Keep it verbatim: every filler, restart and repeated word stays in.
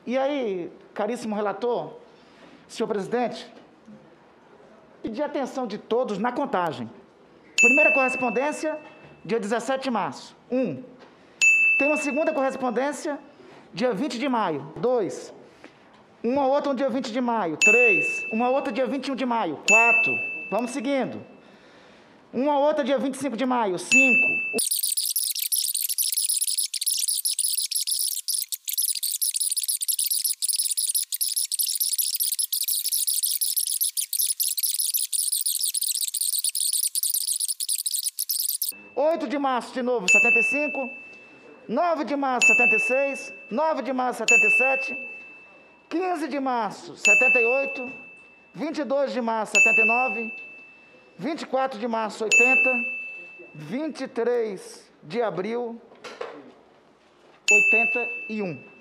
E aí, caríssimo relator, senhor presidente, pedi a atenção de todos na contagem. Primeira correspondência, dia dezessete de março. Um. Tem uma segunda correspondência, dia vinte de maio. Dois. Uma outra no dia vinte de maio. Três. Uma outra dia vinte e um de maio. Quatro. Vamos seguindo. Uma outra dia vinte e cinco de maio. Cinco. oito de março, de novo, setenta e cinco. nove de março, setenta e seis. nove de março, setenta e sete. quinze de março, setenta e oito. vinte e dois de março, setenta e nove. vinte e quatro de março, oitenta. vinte e três de abril, oitenta e um.